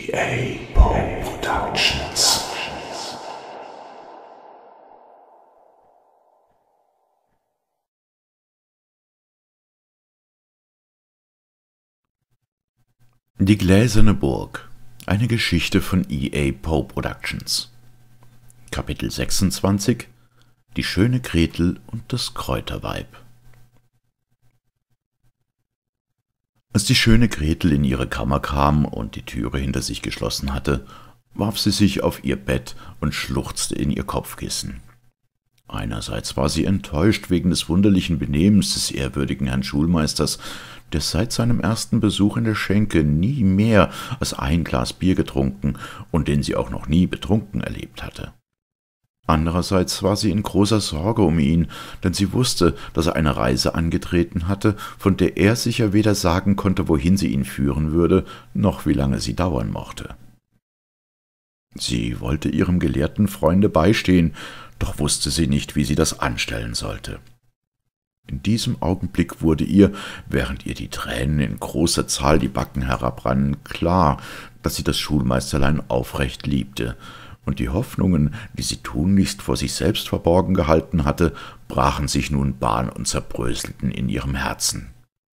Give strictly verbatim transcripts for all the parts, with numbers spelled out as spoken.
E A Poe Productions. Die gläserne Burg. Eine Geschichte von E A Poe Productions. Kapitel sechsundzwanzig. Die schöne Gretel und das Kräuterweib. Als die schöne Gretel in ihre Kammer kam und die Türe hinter sich geschlossen hatte, warf sie sich auf ihr Bett und schluchzte in ihr Kopfkissen. Einerseits war sie enttäuscht wegen des wunderlichen Benehmens des ehrwürdigen Herrn Schulmeisters, der seit seinem ersten Besuch in der Schenke nie mehr als ein Glas Bier getrunken und den sie auch noch nie betrunken erlebt hatte. Andererseits war sie in großer Sorge um ihn, denn sie wusste, dass er eine Reise angetreten hatte, von der er sicher weder sagen konnte, wohin sie ihn führen würde, noch wie lange sie dauern mochte. Sie wollte ihrem gelehrten Freunde beistehen, doch wusste sie nicht, wie sie das anstellen sollte. In diesem Augenblick wurde ihr, während ihr die Tränen in großer Zahl die Backen herabrannen, klar, dass sie das Schulmeisterlein aufrecht liebte, und die Hoffnungen, die sie tunlichst vor sich selbst verborgen gehalten hatte, brachen sich nun Bahn und zerbröselten in ihrem Herzen.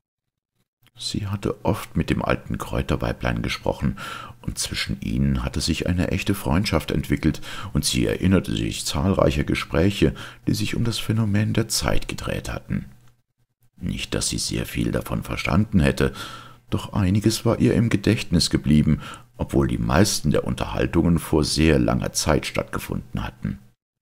Sie hatte oft mit dem alten Kräuterweiblein gesprochen, und zwischen ihnen hatte sich eine echte Freundschaft entwickelt, und sie erinnerte sich zahlreicher Gespräche, die sich um das Phänomen der Zeit gedreht hatten. Nicht, dass sie sehr viel davon verstanden hätte, doch einiges war ihr im Gedächtnis geblieben, obwohl die meisten der Unterhaltungen vor sehr langer Zeit stattgefunden hatten.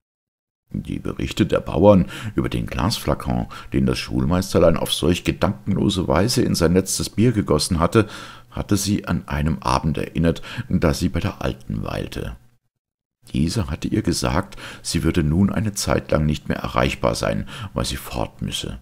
Die Berichte der Bauern über den Glasflakon, den das Schulmeisterlein auf solch gedankenlose Weise in sein letztes Bier gegossen hatte, hatte sie an einem Abend erinnert, da sie bei der Alten weilte. Diese hatte ihr gesagt, sie würde nun eine Zeit lang nicht mehr erreichbar sein, weil sie fort müsse.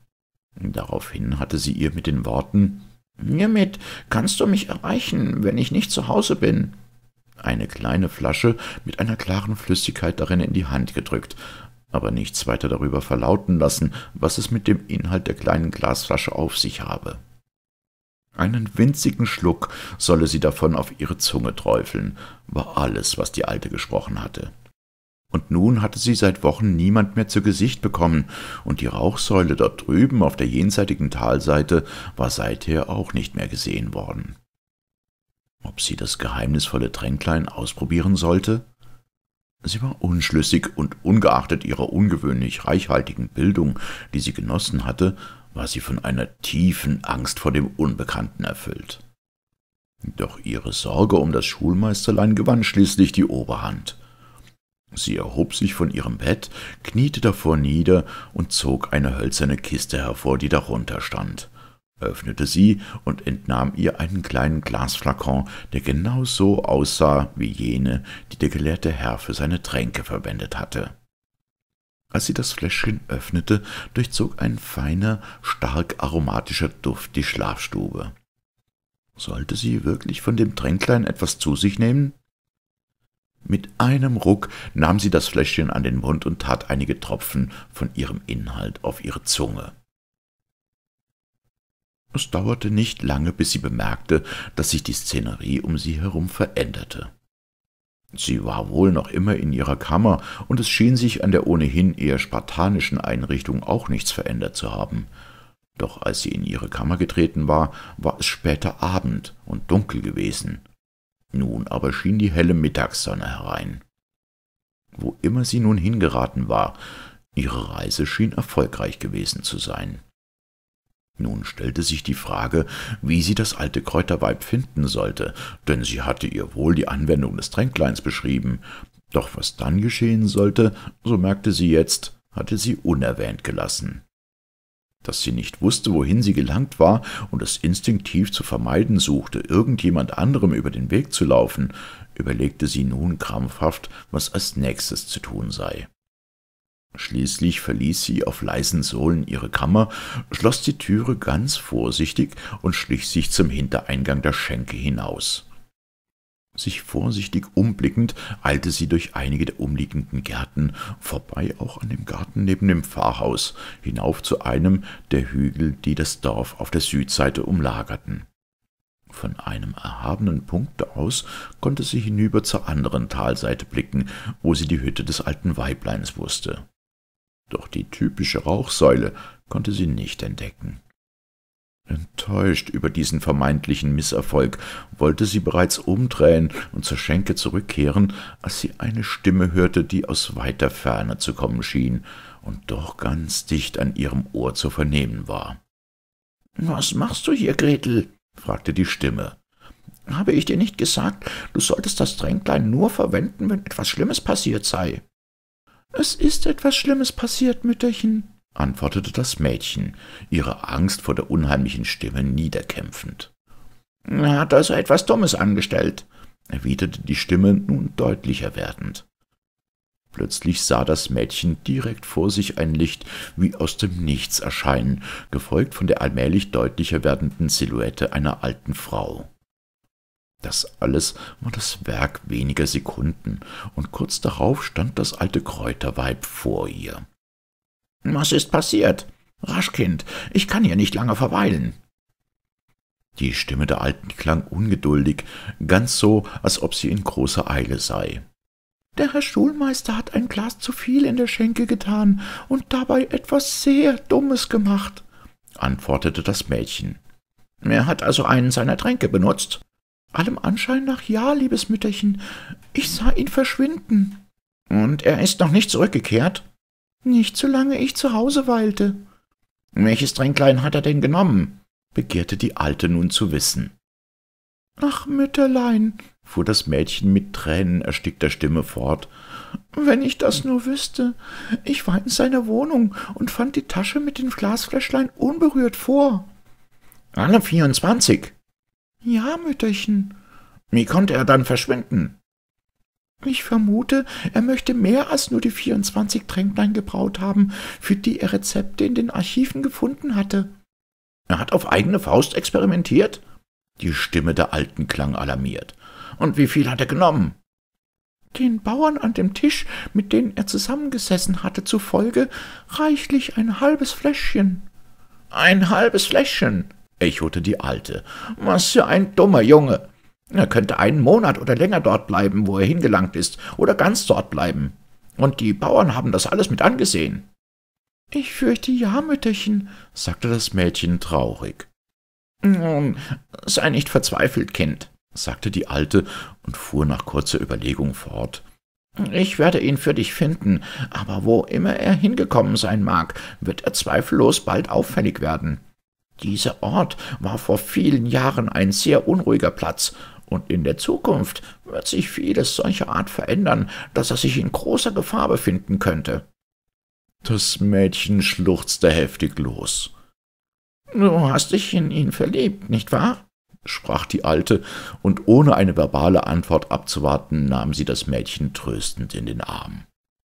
Daraufhin hatte sie ihr mit den Worten »Hiermit kannst du mich erreichen, wenn ich nicht zu Hause bin«, eine kleine Flasche mit einer klaren Flüssigkeit darin in die Hand gedrückt, aber nichts weiter darüber verlauten lassen, was es mit dem Inhalt der kleinen Glasflasche auf sich habe. Einen winzigen Schluck solle sie davon auf ihre Zunge träufeln, war alles, was die Alte gesprochen hatte. Und nun hatte sie seit Wochen niemand mehr zu Gesicht bekommen, und die Rauchsäule dort drüben auf der jenseitigen Talseite war seither auch nicht mehr gesehen worden. Ob sie das geheimnisvolle Tränklein ausprobieren sollte? Sie war unschlüssig, und ungeachtet ihrer ungewöhnlich reichhaltigen Bildung, die sie genossen hatte, war sie von einer tiefen Angst vor dem Unbekannten erfüllt. Doch ihre Sorge um das Schulmeisterlein gewann schließlich die Oberhand. Sie erhob sich von ihrem Bett, kniete davor nieder und zog eine hölzerne Kiste hervor, die darunter stand, öffnete sie und entnahm ihr einen kleinen Glasflakon, der genau so aussah wie jene, die der gelehrte Herr für seine Tränke verwendet hatte. Als sie das Fläschchen öffnete, durchzog ein feiner, stark aromatischer Duft die Schlafstube. Sollte sie wirklich von dem Tränklein etwas zu sich nehmen? Mit einem Ruck nahm sie das Fläschchen an den Mund und tat einige Tropfen von ihrem Inhalt auf ihre Zunge. Es dauerte nicht lange, bis sie bemerkte, dass sich die Szenerie um sie herum veränderte. Sie war wohl noch immer in ihrer Kammer, und es schien sich an der ohnehin eher spartanischen Einrichtung auch nichts verändert zu haben. Doch als sie in ihre Kammer getreten war, war es später Abend und dunkel gewesen. Nun aber schien die helle Mittagssonne herein. Wo immer sie nun hingeraten war, ihre Reise schien erfolgreich gewesen zu sein. Nun stellte sich die Frage, wie sie das alte Kräuterweib finden sollte, denn sie hatte ihr wohl die Anwendung des Tränkleins beschrieben. Doch was dann geschehen sollte, so merkte sie jetzt, hatte sie unerwähnt gelassen. Dass sie nicht wusste, wohin sie gelangt war und es instinktiv zu vermeiden suchte, irgendjemand anderem über den Weg zu laufen, überlegte sie nun krampfhaft, was als nächstes zu tun sei. Schließlich verließ sie auf leisen Sohlen ihre Kammer, schloss die Türe ganz vorsichtig und schlich sich zum Hintereingang der Schenke hinaus. Sich vorsichtig umblickend eilte sie durch einige der umliegenden Gärten, vorbei auch an dem Garten neben dem Pfarrhaus, hinauf zu einem der Hügel, die das Dorf auf der Südseite umlagerten. Von einem erhabenen Punkte aus konnte sie hinüber zur anderen Talseite blicken, wo sie die Hütte des alten Weibleins wusste. Doch die typische Rauchsäule konnte sie nicht entdecken. Enttäuscht über diesen vermeintlichen Misserfolg wollte sie bereits umdrehen und zur Schenke zurückkehren, als sie eine Stimme hörte, die aus weiter Ferne zu kommen schien und doch ganz dicht an ihrem Ohr zu vernehmen war. »Was machst du hier, Gretel?« fragte die Stimme. »Habe ich dir nicht gesagt, du solltest das Tränklein nur verwenden, wenn etwas Schlimmes passiert sei?« »Es ist etwas Schlimmes passiert, Mütterchen«, antwortete das Mädchen, ihre Angst vor der unheimlichen Stimme niederkämpfend. »Er hat also etwas Dummes angestellt«, erwiderte die Stimme nun deutlicher werdend. Plötzlich sah das Mädchen direkt vor sich ein Licht wie aus dem Nichts erscheinen, gefolgt von der allmählich deutlicher werdenden Silhouette einer alten Frau. Das alles war das Werk weniger Sekunden, und kurz darauf stand das alte Kräuterweib vor ihr. »Was ist passiert? Rasch, Kind, ich kann hier nicht lange verweilen.« Die Stimme der Alten klang ungeduldig, ganz so, als ob sie in großer Eile sei. »Der Herr Schulmeister hat ein Glas zu viel in der Schenke getan und dabei etwas sehr Dummes gemacht«, antwortete das Mädchen. »Er hat also einen seiner Tränke benutzt?« »Allem Anschein nach ja, liebes Mütterchen. Ich sah ihn verschwinden.« »Und er ist noch nicht zurückgekehrt?« »Nicht, solange ich zu Hause weilte.« »Welches Tränklein hat er denn genommen?« begehrte die Alte nun zu wissen. »Ach, Mütterlein«, fuhr das Mädchen mit tränenerstickter Stimme fort, »wenn ich das nur wüsste. Ich war in seiner Wohnung und fand die Tasche mit den Glasfläschlein unberührt vor.« »Alle vierundzwanzig?« »Ja, Mütterchen.« »Wie konnte er dann verschwinden?« »Ich vermute, er möchte mehr als nur die vierundzwanzig Tränklein gebraut haben, für die er Rezepte in den Archiven gefunden hatte.« »Er hat auf eigene Faust experimentiert?« Die Stimme der Alten klang alarmiert. »Und wie viel hat er genommen?« »Den Bauern an dem Tisch, mit denen er zusammengesessen hatte, zufolge reichlich ein halbes Fläschchen.« »Ein halbes Fläschchen«, echote die Alte. »Was für ein dummer Junge! Er könnte einen Monat oder länger dort bleiben, wo er hingelangt ist, oder ganz dort bleiben. Und die Bauern haben das alles mit angesehen.« »Ich fürchte ja, Mütterchen«, sagte das Mädchen traurig. »Nun, sei nicht verzweifelt, Kind«, sagte die Alte und fuhr nach kurzer Überlegung fort. »Ich werde ihn für dich finden, aber wo immer er hingekommen sein mag, wird er zweifellos bald auffällig werden. Dieser Ort war vor vielen Jahren ein sehr unruhiger Platz, und in der Zukunft wird sich vieles solcher Art verändern, dass er sich in großer Gefahr befinden könnte.« Das Mädchen schluchzte heftig los. »Du hast dich in ihn verliebt, nicht wahr?« sprach die Alte, und ohne eine verbale Antwort abzuwarten, nahm sie das Mädchen tröstend in den Arm.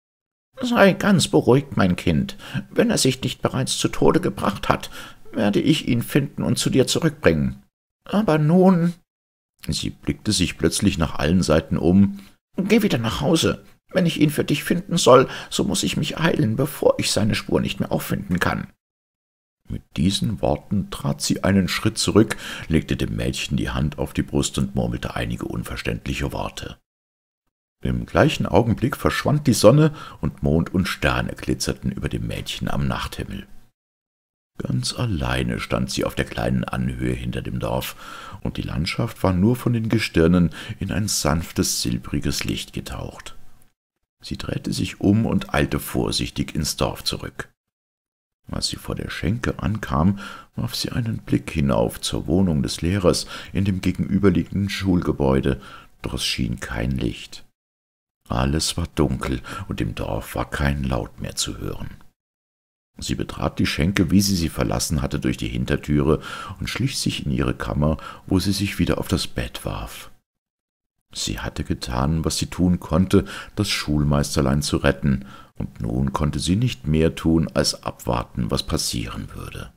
»Sei ganz beruhigt, mein Kind. Wenn er sich nicht bereits zu Tode gebracht hat, werde ich ihn finden und zu dir zurückbringen. Aber nun...« Sie blickte sich plötzlich nach allen Seiten um. »Geh wieder nach Hause. Wenn ich ihn für dich finden soll, so muss ich mich eilen, bevor ich seine Spur nicht mehr auffinden kann.« Mit diesen Worten trat sie einen Schritt zurück, legte dem Mädchen die Hand auf die Brust und murmelte einige unverständliche Worte. Im gleichen Augenblick verschwand die Sonne, und Mond und Sterne glitzerten über dem Mädchen am Nachthimmel. Ganz alleine stand sie auf der kleinen Anhöhe hinter dem Dorf, und die Landschaft war nur von den Gestirnen in ein sanftes, silbriges Licht getaucht. Sie drehte sich um und eilte vorsichtig ins Dorf zurück. Als sie vor der Schenke ankam, warf sie einen Blick hinauf zur Wohnung des Lehrers in dem gegenüberliegenden Schulgebäude, doch es schien kein Licht. Alles war dunkel, und im Dorf war kein Laut mehr zu hören. Sie betrat die Schenke, wie sie sie verlassen hatte, durch die Hintertüre und schlich sich in ihre Kammer, wo sie sich wieder auf das Bett warf. Sie hatte getan, was sie tun konnte, das Schulmeisterlein zu retten, und nun konnte sie nicht mehr tun, als abwarten, was passieren würde.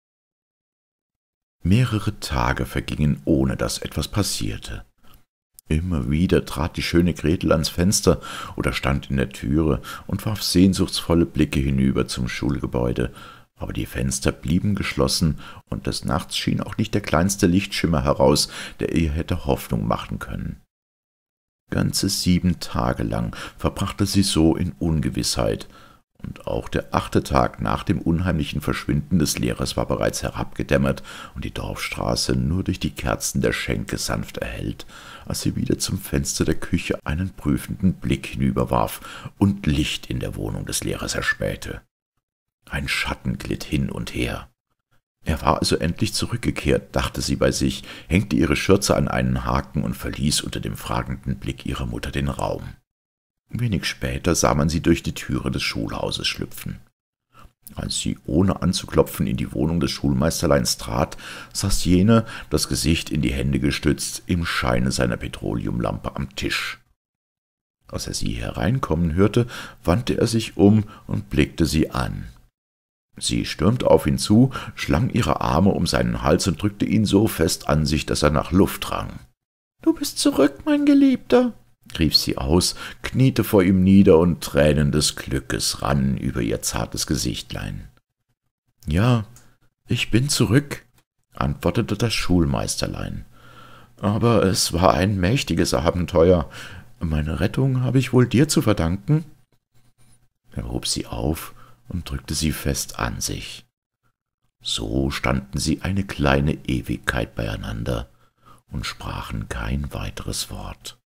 Mehrere Tage vergingen, ohne dass etwas passierte. Immer wieder trat die schöne Gretel ans Fenster oder stand in der Türe und warf sehnsuchtsvolle Blicke hinüber zum Schulgebäude, Aber die Fenster blieben geschlossen, und des Nachts schien auch nicht der kleinste Lichtschimmer heraus, der ihr hätte Hoffnung machen können. Ganze sieben Tage lang verbrachte sie so in Ungewissheit, und auch der achte Tag nach dem unheimlichen Verschwinden des Lehrers war bereits herabgedämmert und die Dorfstraße nur durch die Kerzen der Schenke sanft erhellt, als sie wieder zum Fenster der Küche einen prüfenden Blick hinüberwarf und Licht in der Wohnung des Lehrers erspähte. Ein Schatten glitt hin und her. Er war also endlich zurückgekehrt, dachte sie bei sich, hängte ihre Schürze an einen Haken und verließ unter dem fragenden Blick ihrer Mutter den Raum. Wenig später sah man sie durch die Türe des Schulhauses schlüpfen. Als sie ohne anzuklopfen in die Wohnung des Schulmeisterleins trat, saß jene, das Gesicht in die Hände gestützt, im Scheine seiner Petroleumlampe am Tisch. Als er sie hereinkommen hörte, wandte er sich um und blickte sie an. Sie stürmte auf ihn zu, schlang ihre Arme um seinen Hals und drückte ihn so fest an sich, dass er nach Luft rang. »Du bist zurück, mein Geliebter«, rief sie aus, kniete vor ihm nieder, und Tränen des Glückes rannen über ihr zartes Gesichtlein. »Ja, ich bin zurück«, antwortete das Schulmeisterlein. »Aber es war ein mächtiges Abenteuer. Meine Rettung habe ich wohl dir zu verdanken?« Er hob sie auf und drückte sie fest an sich. So standen sie eine kleine Ewigkeit beieinander und sprachen kein weiteres Wort.